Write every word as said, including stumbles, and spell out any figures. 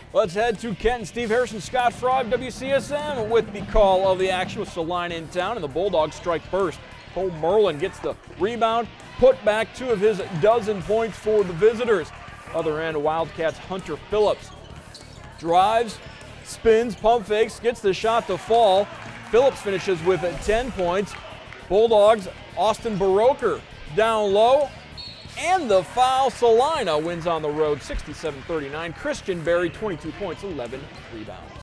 Let's head to Kenton. Steve Harrison, Scott Fry, W C S M with the call of the action with Celina in town, and the Bulldogs strike first. Cole Merlin gets the rebound, put back two of his dozen points for the visitors. Other end, Wildcats Hunter Phillips drives, spins, pump fakes, gets the shot to fall. Phillips finishes with ten points. Bulldogs, Austin Baroker down low, and the foul. Celina wins on the road sixty-seven thirty-nine. Christian Berry, twenty-two points, eleven rebounds.